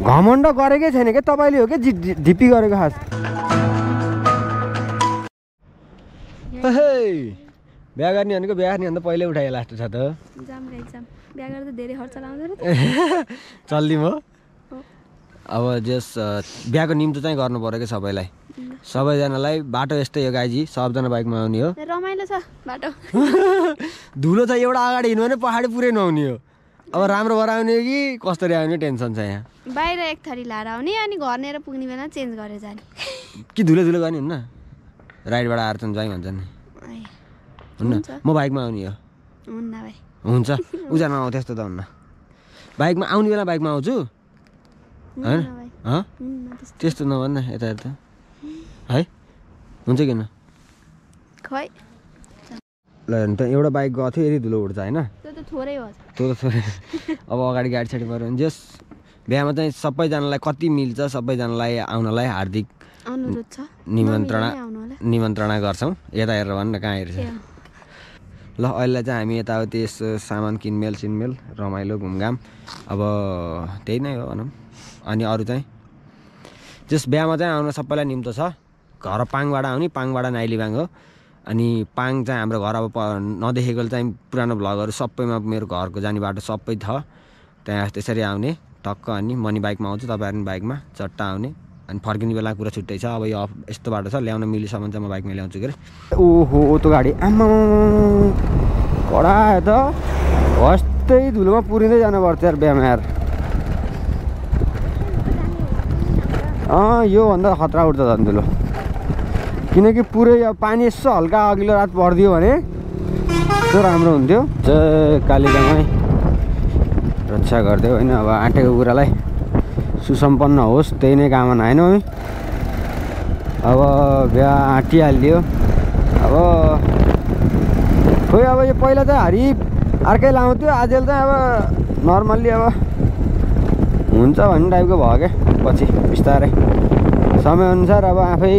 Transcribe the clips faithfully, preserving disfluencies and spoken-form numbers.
घमण्ड गरेकै छैन क्या तपाईँले हो क्या ढिप्पी गरेको खास बिहा गर्ने भनेको बिहा गर्ने भन्दा पहिल्यै उठायो लास्ट छ त बिहा गर्दा धेरै खर्च लाग्दैन चल्दी म अब जस बिहाको निम्तो चाहिँ गर्नु पर्यो क्या सबैलाई सबैजनालाई बाटो यस्तै हो गाइजी सबजना बाइकमा आउने हो रमाइलो छ बाटो धुलो छ एउटा अगाडि हिँड्नु भने पहाडी पुरै नहुने हो अब राम्रो भएर आउने कि कसरी आउने टेन्सन छ यहाँ बाहिर एक थरी लाएर आउने अनि घरनेर पुग्ने बेला चेन्ज गरेर जाने कि धुलो धुलो गर्ने हुन्न राइडबाट आएर चाहिँ जाउँ भन्छ नि हुन्न म बाइकमा आउने हो हुन्न भाइ हुन्छ उजानमा आउँ त्यस्तो त हुन्न बाइकमा आउने बेला बाइकमा आउँछु होइन त्यस्तो नभन्न यता यता है हुन्छ किन खै ल त एउटा बाइक गएको थियो यति धुलो उठ्छ होइन त्यो त थोरै हो त्यो त थोरै अब अगाडि गाडी साडी पऱ्यो भने जस बिहामा चाहिँ सबैजनालाई कति मिल्छ सबैजनालाई आउनलाई हार्दिक अनुरोध छ निमन्त्रणा निमन्त्रणा गर्छौँ यता हेरेर भन्न कहाँ हेर्छ ल अहिले चाहिँ हामी यताउति यसो सामान किनमेल सिनमेल रमाइलो घुमघाम अब त्यही नै हो भनौँ अनि अरू चाहिँ जस बिहामा चाहिँ आउन सबैलाई निम्तो छ घर पाङबाट आउने पाङबाट नाइलीबाङ हो अनि पाङ चाहिँ हाम्रो घर अब नदेखेको चाहिँ पुरानो भ्लगहरू सबैमा मेरो घरको जाने बाटो सबै छ त्यहाँ त्यसरी आउने टक्क अनि मनी बाइकमा आउँछु तपाईँहरू पनि बाइकमा चट्टा आउने अनि फर्किने बेला कुरा छुट्टै छ अब यो यस्तो बाटो छ ल्याउन मिलेसम्म चाहिँ म बाइकमा ल्याउँछु के अरे ओहो त्यो गाडी आम्मा कडा त हस्तै धुलोमा पुरिँदै जानुपर्छ यार बिहामा यार अँ योभन्दा खतरा उठ्छ झन् धुलो किनकि पुरै अब पानी यसो हल्का अघिल्लो रात परिदियो भने त्यो राम्रो हुन्थ्यो जय कालीगाउँमै रक्षा गरिदियो होइन अब आँटेको कुरालाई सुसम्पन्न होस् त्यही नै कामना होइन है अब बिहा आँटिहालियो अब खोइ अब यो पहिला चाहिँ हरि अर्कै लाउँथ्यो आजकल चाहिँ अब नर्मल्ली अब हुन्छ भन्ने टाइपको भयो क्या पछि बिस्तारै समयअनुसार अब आफै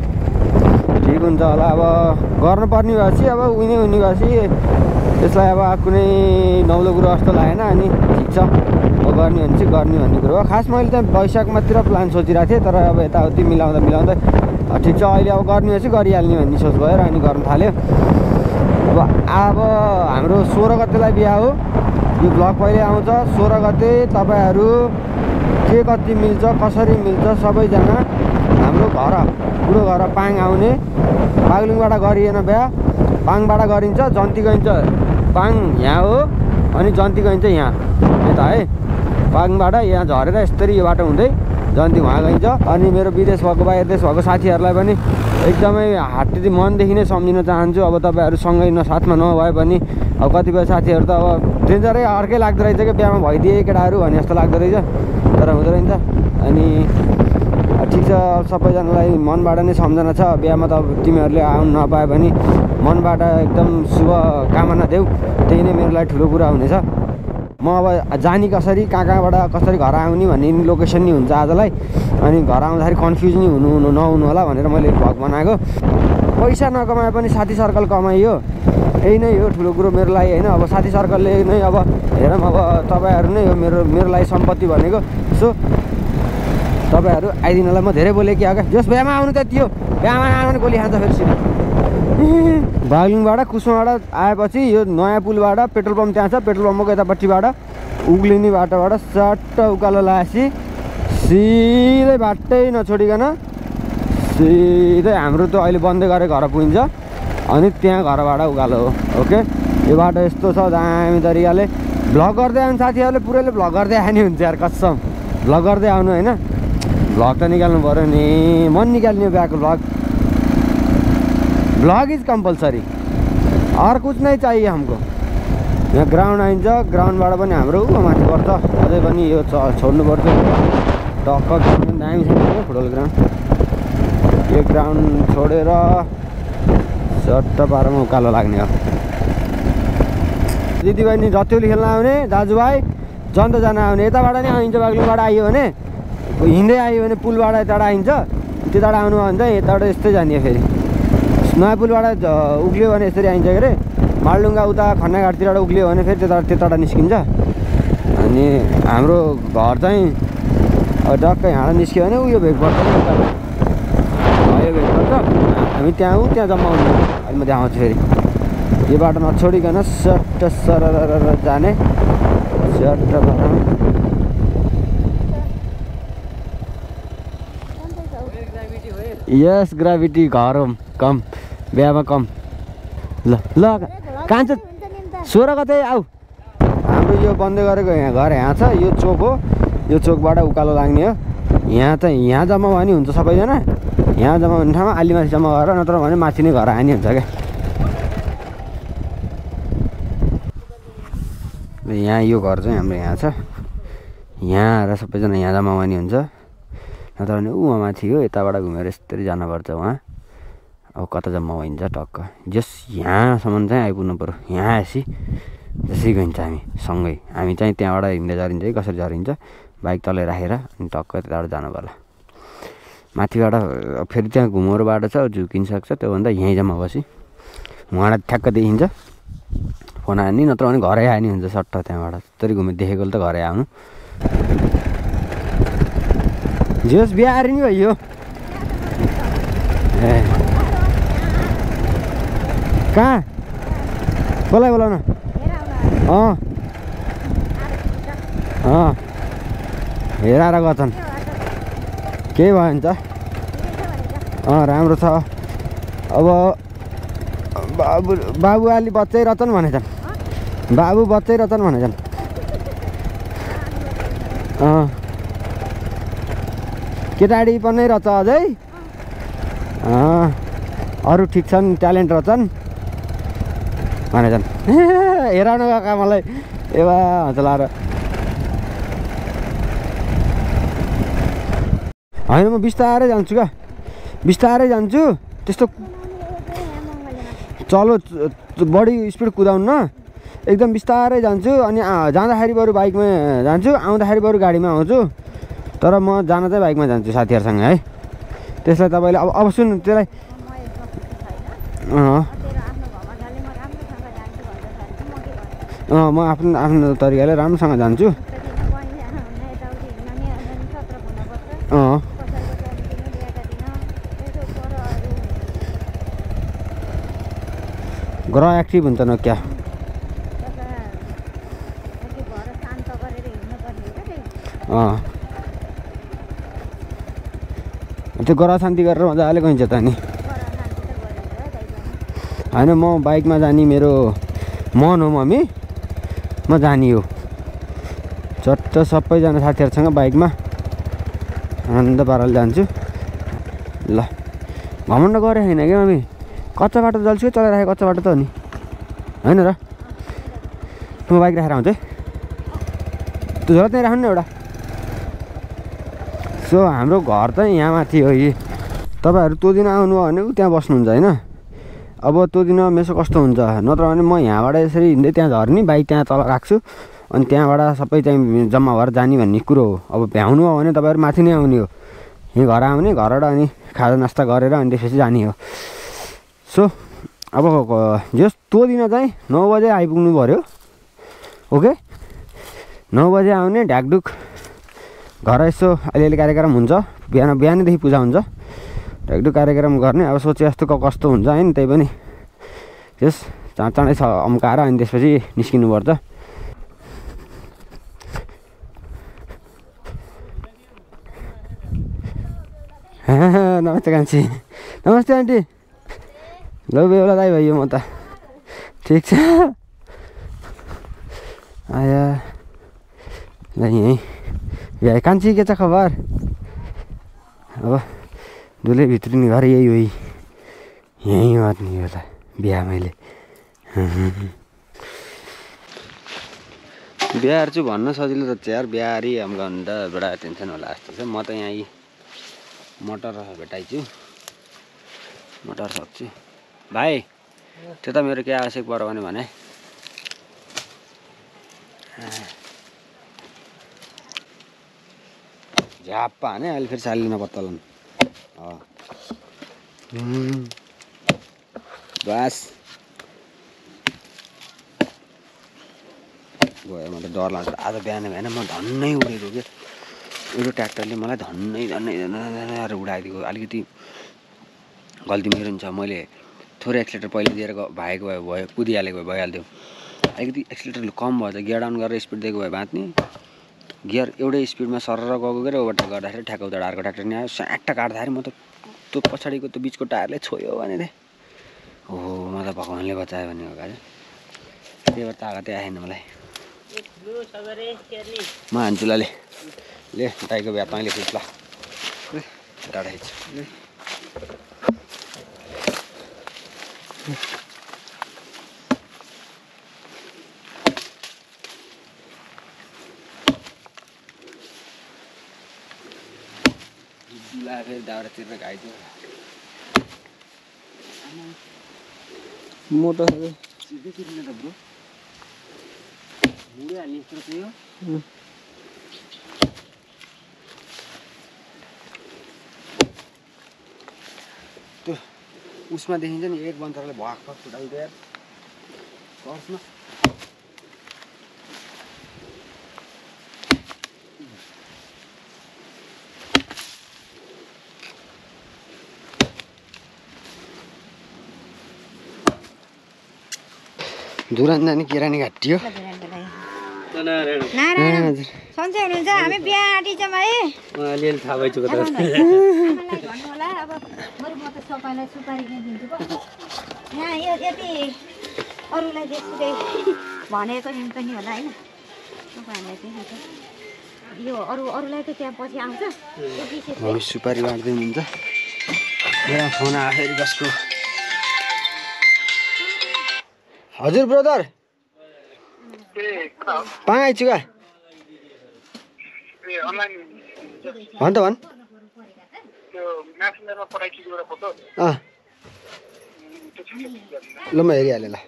ठिक हुन्छ होला अब गर्नुपर्ने भएपछि अब उनी उनी भएपछि त्यसलाई अब कुनै नौलो कुरो जस्तो लागेन अनि ठिक छ अब गर्ने भने चाहिँ गर्ने भन्ने कुरो हो खास मैले चाहिँ वैशाखमातिर प्लान सोचिरहेको थिएँ तर अब यताउति मिलाउँदा मिलाउँदै ठिक छ अहिले अब गर्ने भएपछि गरिहाल्ने भन्ने सोच भएर अनि गर्नु थाल्यो अब अब हाम्रो सोह्र गतेलाई बिहा हो यो भ्लग पहिले आउँछ सोह्र गते तपाईँहरू के कति मिल्छ कसरी मिल्छ सबैजना हाम्रो घर बुढो घर पाङ आउने बागलुङबाट गरिएन बिहा पाङबाट गरिन्छ जन्ती गइन्छ पाङ यहाँ हो अनि जन्ती गइन्छ यहाँ यता है पाङबाट यहाँ झरेर यसरी यो बाटो हुँदै जन्ती उहाँ गइन्छ अनि मेरो विदेश भएको बाहिर देश भएको साथीहरूलाई पनि एकदमै हार्टी मनदेखि नै सम्झिन चाहन्छु अब तपाईँहरू सँगै न साथमा नभए पनि अब कतिपय साथीहरू त अब डेन्जरै अर्कै लाग्दो रहेछ कि बिहामा भइदिए केटाहरू भने जस्तो लाग्दो रहेछ तर हुँदो रहेछ अनि ठिक छ सबैजनालाई मनबाट नै सम्झना छ बिहामा त अब तिमीहरूले आउनु नपाए भने मनबाट एकदम शुभ कामना देऊ त्यही नै मेरो लागि ठुलो कुरा हुनेछ म अब जाने कसरी कहाँ कहाँबाट कसरी घर आउने भन्ने लोकेसन नि हुन्छ आजलाई अनि घर आउँदाखेरि कन्फ्युज नि हुनु हुनु नहुनु होला भनेर मैले भ्लग बनाएको पैसा नकमाए पनि साथी सर्कल कमाइयो यही नै हो ठुलो कुरो मेरो लागि होइन अब साथी सर्कलले नै अब हेरौँ अब तपाईँहरू नै हो मेरो मेरो लागि सम्पत्ति भनेको सो तपाईँहरू आइदिनलाई म धेरै बोलेँ कि क्या जस बिहामा आउनु त त्यो बिहामा आउनु गोली खान्छ फेरि सिधै बागलुङबाट कुसुमाबाट आएपछि यो नयाँ पुलबाट पेट्रोल पम्प त्यहाँ छ पेट्रोल पम्पको यतापट्टिबाट उक्लिने बाटोबाट सट्ट उकालो लाएपछि सिधै बाटै नछोडिकन सिधै हाम्रो त अहिले बन्दै गरे घर पुगिन्छ अनि त्यहाँ घरबाट उकालो हो ओके यो बाटो यस्तो छ दामी तरिकाले भ्लग गर्दै आउनु साथीहरूले पुरैले भ्लग गर्दै आउने हुन्छ यार कसम भ्लग गर्दै आउनु होइन भ्लग त निकाल्नु पऱ्यो नि मन निकाल्ने बिहाको भ्लग भ्लग इज कंपलसरी और कुछ नहीं चाहिए हमको यहाँ ग्राउन्ड आइन्छ ग्राउन्डबाट पनि हाम्रो माथि पर्छ अझै पनि यो छोड्नु पर्छ टक्क ग्राउन्ड दामी छ फुटबल ग्राउन्ड यो ग्राउन्ड छोडेर सट्ट पारमा उकालो लाग्ने हो दिदीबहिनी रत्योली खेल्न आउने दाजुभाइ जन्त जान आउने यताबाट नै आइन्छ बागलुङबाट आइयो भने हिँड्दै आयो भने पुलबाट यताबाट आइन्छ त्यताबाट आउनु भने चाहिँ यताबाट यस्तै जाने फेरि नयाँ पुलबाट उक्लियो भने यसरी आइन्छ के अरे मालडुङ्गा उता खन्नाघाटतिरबाट उक्लियो भने फेरि त्यता त्यताबाट निस्किन्छ अनि हाम्रो घर चाहिँ अब टक्कै यहाँबाट निस्क्यो भने उयो भेग पर्छ नि उता यो भेग पर्छ हामी त्यहाँ ऊ त्यहाँ जम्मा हुनु अहिले म देखाउँछु फेरि यो बाटो नछोडिकन सट्ट सर जाने सट्ट भएर यस ग्राभिटी घर हो कम बिहामा कम ल ल कहाँ छ सोह्र गते आऊ हाम्रो यो बन्दै गरेको यहाँ घर यहाँ छ यो चोक हो यो चोकबाट उकालो लाग्ने हो यहाँ त यहाँ जम्मा भयो भने हुन्छ सबैजना यहाँ जम्मा हुने ठाउँमा आलीमाथि जम्मा गरेर नत्र भने माथि नै घर हानी हुन्छ क्या यहाँ यो घर चाहिँ हाम्रो यहाँ छ यहाँ आएर सबैजना यहाँ जम्मा हुने हुन्छ नत्र भने ऊ माथि हो यताबाट घुमेर यस्तरी जानुपर्छ उहाँ अब कता जम्मा भइन्छ टक्क जस यहाँसम्म चाहिँ आइपुग्नु पऱ्यो यहाँ आएपछि त्यसै गइन्छ हामी सँगै हामी चाहिँ त्यहाँबाट हिँड्दै झरिन्छ है कसरी झरिन्छ बाइक तलै राखेर अनि टक्क त्यताबाट जानु पर्ला माथिबाट फेरि त्यहाँ घुमोर बाटो छ झुकिनसक्छ त्योभन्दा यहीँ जम्मा बसी उहाँलाई ठ्याक्क देखिन्छ फोन हानी नत्र भने घरै हानी हुन्छ सट्ट त्यहाँबाट त्यसरी घुमे देखेको त घरै आउनु जोस् बिहा आएर नि भयो ए कहाँ कसलाई बोलाउन अँ अँ हेराएर गर्छन् केही भयो भने त अँ राम्रो छ अब बाबु बाबु अलि बच्चै रतन भनेछन् बाबु बच्चै रतन भनेछन् अँ केटाडी पनि रहेछ अझै अँ अरू ठिक छन् ट्यालेन्ट रहेछन् भनेछन् हेराउनु गएका मलाई एवा हचलाएर होइन म बिस्तारै जान्छु क्या बिस्तारै जान्छु त्यस्तो चलो बढी स्पिड कुदाउन्न एकदम बिस्तारै जान्छु अनि जाँदाखेरि बरु बाइकमा जान्छु आउँदाखेरि बरु गाडीमा आउँछु तर म जान चाहिँ बाइकमा जान्छु साथीहरूसँग है त्यसलाई तपाईँले अब अब सुन्नु त्यसलाई अँ अँ म आफ्नो आफ्नो तरिकाले राम्रोसँग जान्छु अँ ग्रह एक्टिभ हुन्छ न क्या अँ त्यो ग्रह शान्ति गरेर मजाले गइन्छ त नि होइन म बाइकमा जाने मेरो मन हो मम्मी म जाने हो चट्ट सबैजना साथीहरूसँग बाइकमा आनन्द पाराले जान्छु ल घमण्ड गरे होइन क्या मम्मी कच्चा बाटो जान्छु चलाइराखेको कच्चा बाटो त हो नि होइन र म बाइक राखेर आउँछु है त्यो झोला त्यहीँ राख्नु नि एउटा सो हाम्रो घर चाहिँ यहाँ माथि हो यी तपाईँहरू त्यो दिन आउनु हो भने त्यहाँ बस्नुहुन्छ होइन अब त्यो दिन मेसो कस्तो हुन्छ नत्र भने म यहाँबाट यसरी हिँड्दै त्यहाँ झर्ने बाइक त्यहाँ तल राख्छु अनि त्यहाँबाट सबै चाहिँ जम्मा भएर जाने भन्ने कुरो हो अब भ्याउनु हो भने तपाईँहरू माथि नै आउने हो यहीँ घर आउने घरबाट अनि खाजा नास्ता गरेर अनि त्यसपछि जाने हो सो अब जस त्यो दिन चाहिँ नौ बजे आइपुग्नु पऱ्यो ओके नौ बजे आउने ढ्याकढुक घर यसो अलिअलि कार्यक्रम हुन्छ बिहान बिहानैदेखि पूजा हुन्छ ढ्याकढुक कार्यक्रम गर्ने अब सोचे जस्तो कस्तो हुन्छ होइन त्यही पनि त्यस चाँड चाँडै छ अम्काएर अनि त्यसपछि निस्किनुपर्छ नमस्ते कान्छी नमस्ते आन्टी ल बेहुला दाइ भयो म त ठिक छ आया ल यहीँ भ्या कान्छी के छ खबर अब दुलै भित्रिने घर यही हो यहीँ गर्ने होला बिहा मैले बिहार चाहिँ भन्न सजिलो त यार बिहारी अब गर्नु त बडा टेन्सन होला जस्तो छ म त यहाँ मटर भेटाइछु मटर सक्छु भाइ त्यो त मेरो के आवश्यक पर्यो भने भने झाप्पा हाने अहिले फेरि सालिन पत्तलन बस गयो म त डर लाग्छ आज बिहान भएन म धन्नै उडेको के एउटा ट्र्याक्टरले मलाई धन्नै धन्नै धन्नै उडाइदिएको। अलिकति गल्ती मेरो हुन्छ, मैले थोरै एक्सिलेटर पहिले दिएर भागेको भए भयो कुदिहालेको भए भइहाल्थ्यो। अलिकति एक्सिलेटर कम भयो त गियर डाउन गरेर स्पिड दिएको भए बाँच्ने। गियर एउटै स्पिडमा सरर गएको गएर ओभरटेक गर्दाखेरि ठ्याक्क उता अर्को ट्र्याक्टर नि आयो, स्याट्ट काट्दाखेरि म त त्यो पछाडिको त्यो बिचको टायरले छोयो भने थिएँ। हो म त भगवान्ले बचायो भन्ने हो गाडी। त्यही भएर तागतै आएन मलाई। म हान्छु ल, ले ले दाइको बिहा तैँले खिच ल, डाँडा खिच। फेरि दाउरा तिरेर घाइदियो मोटो सिधै तिर्न त ब्रो मुडै हाल्ने यस्तो चाहिँ हो। त्यो उसमा देखिन्छ नि एक बन्तरले भक भक फुटाइदियो यार कसमा। धुरान जाने केरानी घाटियो। नारायण सन्चै हुनुहुन्छ? हामी बिहा आँटिछौँ है। अलिअलि थाहा भइसक्यो त। आमालाई भन्नु होला अब बरु म त सबैलाई सुपारी नै दिन्छु पो। यहाँ यो यति अरूलाई त्यसै भनेको हुन्छ नि होला होइन, तपाईँहरूलाई चाहिँ यो अरू अरूलाई त त्यहाँ पछि आउँछ। हामी सुपारी बाँड्दै हुनुहुन्छ। मेरो फोन आयो फेरि कसको। हजुर ब्रदर पाएँ आइछु क्या भन् त भन्। अँ ल म हेरिहालेँ ल।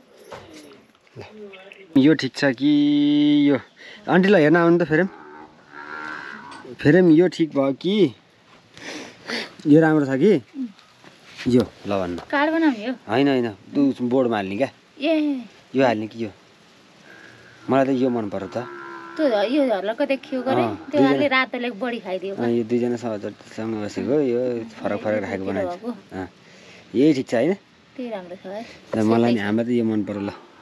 यो ठिक छ कि यो आन्टीलाई हेर्न आउनु त फेरि फेरि यो ठिक भयो कि यो राम्रो छ कि यो ल भन्नु। कार्ड बनाउने हो? होइन होइन त्यो बोर्डमा हाल्ने क्या। ए यो हाल्ने कि यो? मलाई त यो मन पर्यो त। त्यो यो झर्लको देखियो गरे त्यो अलि रातोले बढी खाइदियो। यो दुईजना सँग बसेको यो फरक फरक राखेको बनाएको। यही ठिक छ होइन? त्यही राम्रो छ है। मलाई नि हामीलाई त यो मन पर्यो ल।